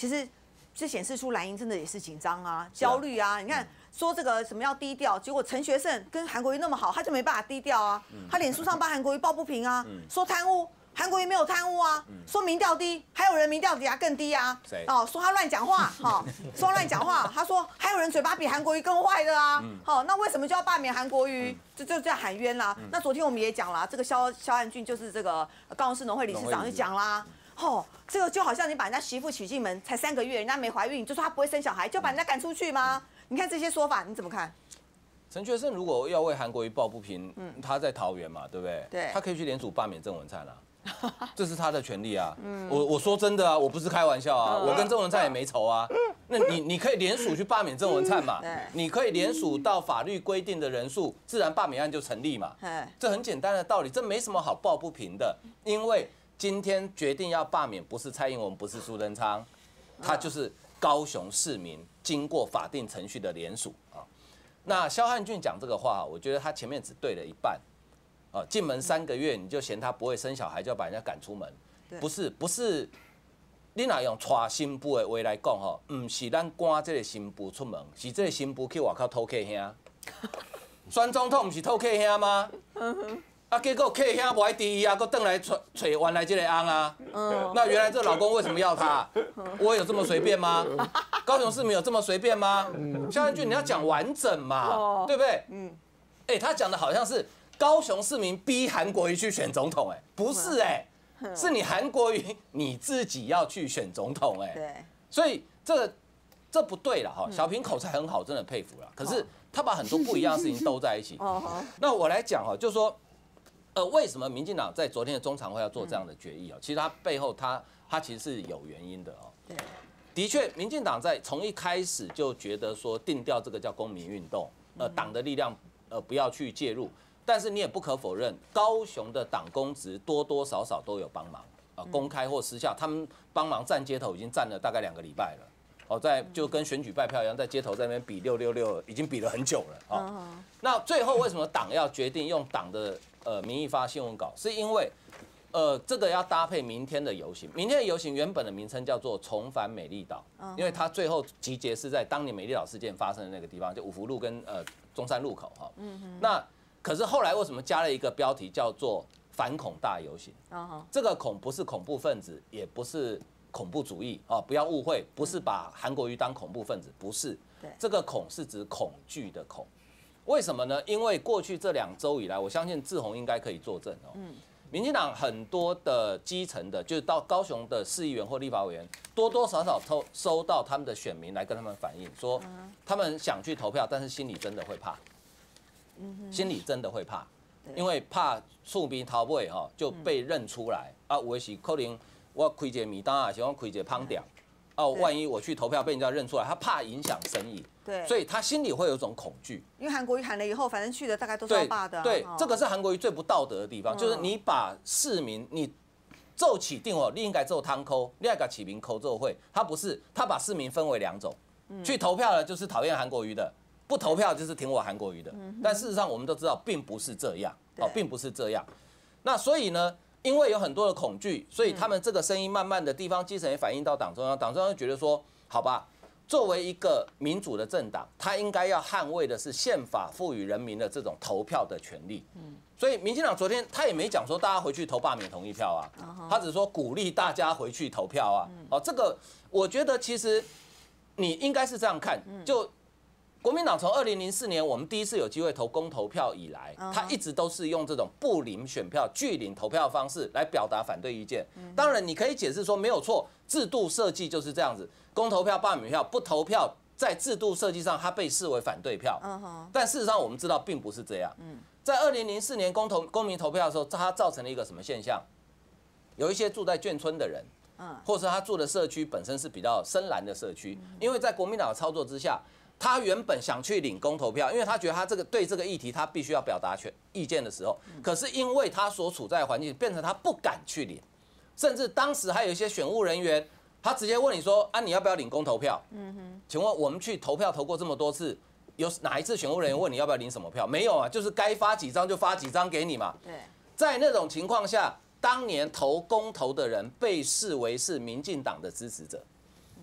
其实这显示出蓝营真的也是紧张啊、焦虑啊。你看说这个什么要低调，结果陈学圣跟韩国瑜那么好，他就没办法低调啊。他脸书上帮韩国瑜抱不平啊，说贪污。 韩国瑜没有贪污啊，说民调低，还有人民调比他更低啊。哦，说他乱讲话，哈，说乱讲话。他说还有人嘴巴比韩国瑜更坏的啊。好，那为什么就要罢免韩国瑜？就这样喊冤啦。那昨天我们也讲了，这个萧汉俊就是这个高雄市农会理事长就讲啦。哦，这个就好像你把人家媳妇娶进门，才3个月，人家没怀孕，你就说她不会生小孩，就把人家赶出去吗？你看这些说法，你怎么看？ 陈学圣如果要为韩国瑜抱不平，他在桃园嘛，对不对？ 对， 他可以去联署罢免郑文灿啊。这是他的权利啊！我说真的啊，我不是开玩笑啊，我跟郑文灿也没仇啊。那你可以联署去罢免郑文灿嘛？你可以联署到法律规定的人数，自然罢免案就成立嘛。这很简单的道理，这没什么好抱不平的。因为今天决定要罢免，不是蔡英文，不是苏贞昌，他就是高雄市民经过法定程序的联署啊。那萧汉俊讲这个话，我觉得他前面只对了一半。 进门3个月你就嫌他不会生小孩，就要把人家赶出门，不是，你哪用带新妇的话来讲吼，唔是咱赶这个新妇出门，是这个新妇去外口偷客兄。选总统唔是偷客兄吗？啊，结果客兄不爱第一啊，搁转来找原来这个翁啊。那原来这老公为什么要他？我有这么随便吗？高雄市民有这么随便吗？萧汉俊你要讲完整嘛，对不对？他讲的好像是。 高雄市民逼韩国瑜去选总统，不是是你韩国瑜你自己要去选总统， 对， 所以这不对了哈。小平口才很好，真的佩服了。可是他把很多不一样的事情都在一起。那我来讲哈，就是说，为什么民进党在昨天的中常会要做这样的决议啊？其实它背后它其实是有原因的哦。对，的确，民进党从一开始就觉得说定调这个叫公民运动，党的力量不要去介入。 但是你也不可否认，高雄的党公职多多少少都有帮忙公开或私下，他们帮忙站街头已经站了大概2个礼拜了，就跟选举拜票一样，在街头在那边比666，已经比了很久了那最后为什么党要决定用党的名义发新闻稿？是因为这个要搭配明天的游行。明天的游行原本的名称叫做重返美丽岛，因为它最后集结是在当年美丽岛事件发生的那个地方，就五福路跟中山路口那 可是后来为什么加了一个标题叫做“反恐大游行”？这个恐不是恐怖分子，也不是恐怖主义不要误会，不是把韩国瑜当恐怖分子，不是。这个恐是指恐惧的恐。为什么呢？因为过去这2周以来，我相信志宏应该可以作证民进党很多的基层的，就是到高雄的市议员或立法委员，多多少少收到他们的选民来跟他们反映，说他们想去投票，但是心里真的会怕。 心里真的会怕，因为怕厝边头尾就被认出来啊。有的是可能我开一个米单啊，是我开一个胖店万一我去投票被人家认出来，他怕影响生意， 对， 所以他心里会有一种恐惧。 因为韩国瑜喊了以后，反正去的大概都是要罢的。 对，这个是韩国瑜最不道德的地方，就是你把市民你奏起定你应该奏汤抠，另外一个起名抠奏会，他不是，他把市民分为2种，去投票的就是讨厌韩国瑜的。 不投票就是挺我韩国瑜的，但事实上我们都知道并不是这样，并不是这样。那所以呢，因为有很多的恐惧，所以他们这个声音慢慢的地方基层也反映到党中央，党中央就觉得说，好吧，作为一个民主的政党，他应该要捍卫的是宪法赋予人民的这种投票的权利。所以民进党昨天他也没讲说大家回去投罢免同意票啊，他只说鼓励大家回去投票啊。这个我觉得其实你应该是这样看，就。 国民党从2004年我们第一次有机会投公投票以来，他一直都是用这种不领选票、拒领投票的方式来表达反对意见。当然，你可以解释说没有错，制度设计就是这样子，公投票、罢免票、不投票，在制度设计上它被视为反对票。但事实上我们知道并不是这样。在2004年公民投票的时候，它造成了一个什么现象？有一些住在眷村的人，或是他住的社区本身是比较深蓝的社区，因为在国民党的操作之下。 他原本想去领公投票，因为他觉得他对这个议题他必须要表达意见的时候，可是因为他所处在的环境变成他不敢去领，甚至当时还有一些选务人员，他直接问你说啊你要不要领公投票？请问我们去投票投过这么多次，有哪一次选务人员问你要不要领什么票？没有啊，就是该发几张就发几张给你嘛。对，在那种情况下，当年投公投的人被视为是民进党的支持者。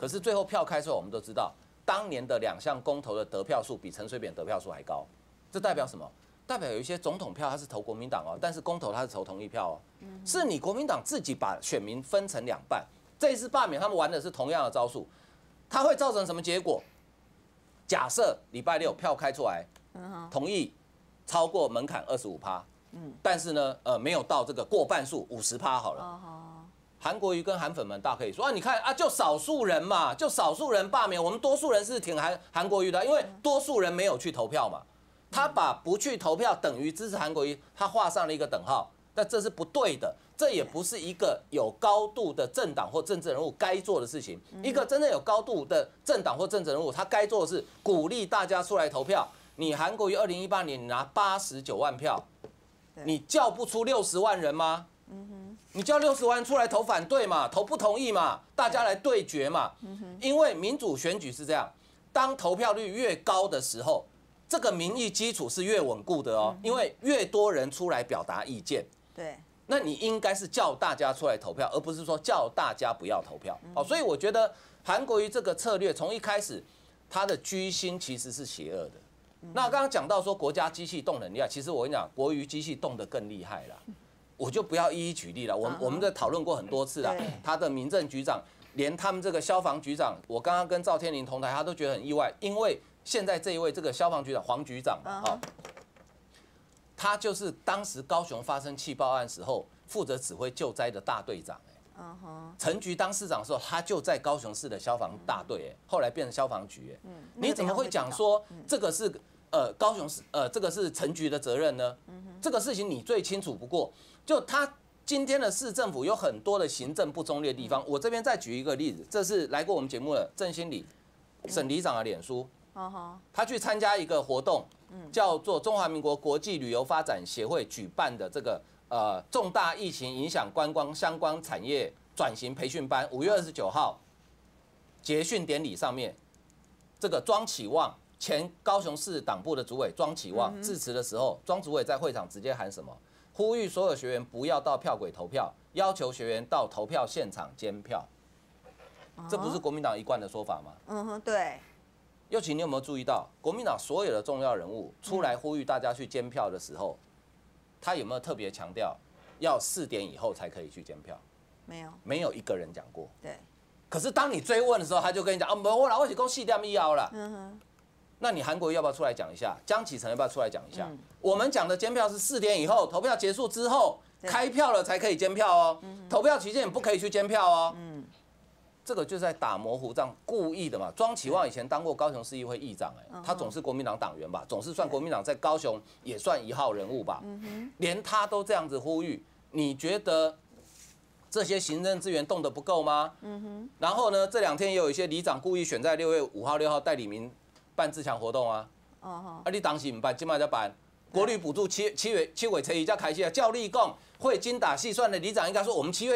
可是最后票开出来，我们都知道，当年的2项公投的得票数比陈水扁得票数还高，这代表什么？代表有一些总统票他是投国民党哦，但是公投他是投同意票哦，是你国民党自己把选民分成2半。这一次罢免他们玩的是同样的招数，它会造成什么结果？假设礼拜6票开出来，同意超过门槛25%，但是呢，没有到这个过半数50%好了。韩国瑜跟韩粉们大可以说啊，你看啊，就少数人嘛，就少数人罢免，我们多数人是挺韩国瑜的，因为多数人没有去投票嘛。他把不去投票等于支持韩国瑜，他画上了一个等号，但这是不对的，这也不是一个有高度的政党或政治人物该做的事情。一个真正有高度的政党或政治人物，他该做的是鼓励大家出来投票。你韩国瑜2018年你拿89万票，你叫不出60万人吗？你叫60万人出来投反对嘛，投不同意嘛，大家来对决嘛。因为民主选举是这样，当投票率越高的时候，这个民意基础是越稳固的哦，因为越多人出来表达意见。 对， 那你应该是叫大家出来投票，而不是说叫大家不要投票。哦，所以我觉得韩国瑜这个策略从一开始，他的居心其实是邪恶的。那刚刚讲到说国家机器动得很厉害，其实我跟你讲，国瑜机器动得更厉害了。我就不要一一举例了，我们在讨论过很多次了。他的民政局长，连他们这个消防局长，我刚刚跟赵天麟同台，他都觉得很意外，因为现在这一位这个消防局长黄局长他就是当时高雄发生气爆案时候负责指挥救灾的大队长。陈菊当市长的时候，他就在高雄市的消防大队，后来变成消防局。你怎么会讲说这个是高雄市这个是陈菊的责任呢？这个事情你最清楚不过。就他今天的市政府有很多的行政不中立的地方，我这边再举一个例子，这是来过我们节目的郑兴礼省里长的脸书，他去参加一个活动，叫做中华民国国际旅游发展协会举办的这个重大疫情影响观光相关产业转型培训班，5月29号结训典礼上面，这个庄启旺前高雄市党部的主委庄启旺致辞的时候，庄主委在会场直接喊什么？呼吁所有学员不要到票轨投票，要求学员到投票现场监票。这不是国民党一贯的说法吗？ 对。 尤其你有没有注意到，国民党所有的重要人物出来呼吁大家去监票的时候，他有没有特别强调要4点以后才可以去监票？ 没有， 没有一个人讲过。 对。 可是当你追问的时候，他就跟你讲没有啦，我是讲4点以后啦。那你韩国瑜要不要出来讲一下？江启臣要不要出来讲一下？我们讲的监票是4点以后，投票结束之后开票了才可以监票哦。投票期间也不可以去监票哦。这个就是在打模糊仗，故意的嘛。庄启旺以前当过高雄市议会议长，他总是国民党党员吧，总是算国民党在高雄也算1号人物吧。连他都这样子呼吁，你觉得这些行政资源动得不够吗？然后呢，这2天也有一些里长故意选在6月5号、6号带李明办自强活动啊。你当时唔办，今麦才办。国旅补助7月初一才开始啊。照例讲，会精打细算的里长应该说，我们7月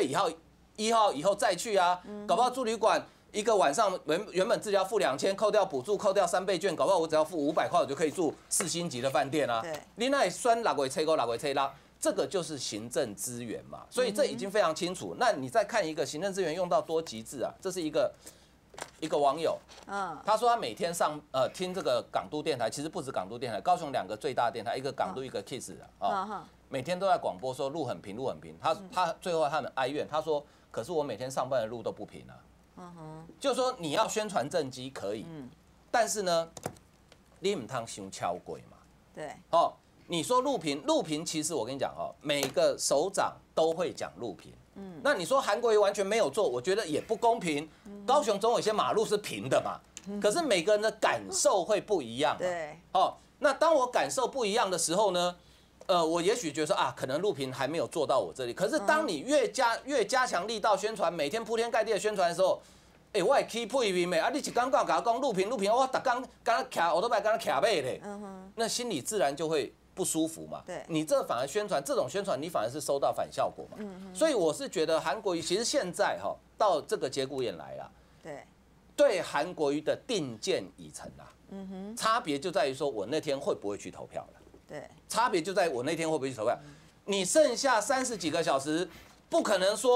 1号以后再去啊。搞不好住旅馆一个晚上原本自己要付2000，扣掉补助，扣掉3倍券，搞不好我只要付500块，我就可以住4星级的饭店啊。你那算6月初5、6月初6，这个就是行政资源嘛。所以这已经非常清楚。那你再看一个行政资源用到多极致啊？这是一个网友，他说他每天听这个港都电台，其实不止港都电台，高雄2个最大电台，一个港都，一个 Kiss 每天都在广播说路很平，路很平。他最后他很哀怨，他说，可是我每天上班的路都不平啊。就是说你要宣传政绩可以，但是呢，你唔通伤超过嘛。 对。 你说路平，其实我跟你讲每个首长都会讲路平。那你说韩国瑜完全没有做，我觉得也不公平。高雄总有一些马路是平的嘛，可是每个人的感受会不一样。 对。 那当我感受不一样的时候呢，我也许觉得说可能路平还没有做到我这里。可是当你越加强力道宣传，每天铺天盖地的宣传的时候，我会起配面的你一刚刚跟我讲路平，我逐天刚刚徛，我都不刚刚徛马嘞，那心里自然就会不舒服嘛。 对， 你这反而这种宣传，你反而是收到反效果嘛。所以我是觉得韩国瑜其实现在到这个节骨眼来了，对韩国瑜的定见已成啦。差别就在于说我那天会不会去投票了。 对， 差别就在我那天会不会去投票。你剩下30几个小时，不可能说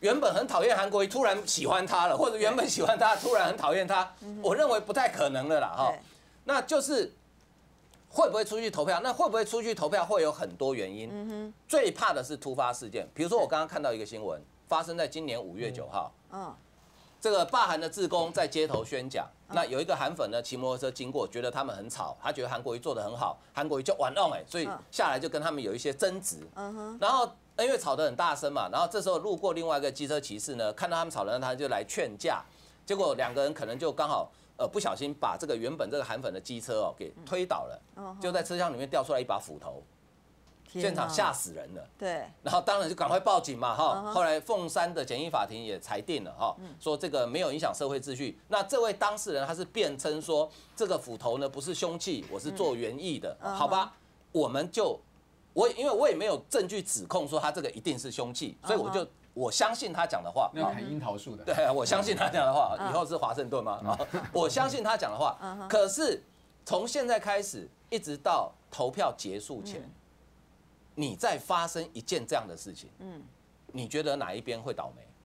原本很讨厌韩国瑜，突然喜欢他了，或者原本喜欢他，突然很讨厌他，我认为不太可能的啦哈。那就是会不会出去投票？那会不会出去投票会有很多原因。最怕的是突发事件，比如说我刚刚看到一个新闻，发生在今年5月9号。这个罢韩的志工在街头宣讲，那有一个韩粉呢骑摩托车经过，觉得他们很吵，他觉得韩国瑜做得很好，韩国瑜就玩弄所以下来就跟他们有一些争执。然后因为吵得很大声嘛，然后这时候路过另外一个机车骑士呢，看到他们吵得，他就来劝架，结果2个人可能就刚好不小心把这个原本这个韩粉的机车给推倒了，就在车厢里面掉出来一把斧头。现场吓死人了， 对， 然后当然就赶快报警嘛，哈。后来凤山的简易法庭也裁定了，哈，说这个没有影响社会秩序。那这位当事人他是辩称说，这个斧头呢不是凶器，我是做园艺的，好吧？我们就因为我也没有证据指控说他这个一定是凶器，所以我相信他讲的话， 那砍樱桃树的， 对，我相信他讲的话，以后是华盛顿吗？我相信他讲的话，可是从现在开始一直到投票结束前。你再发生一件这样的事情，你觉得哪一边会倒霉？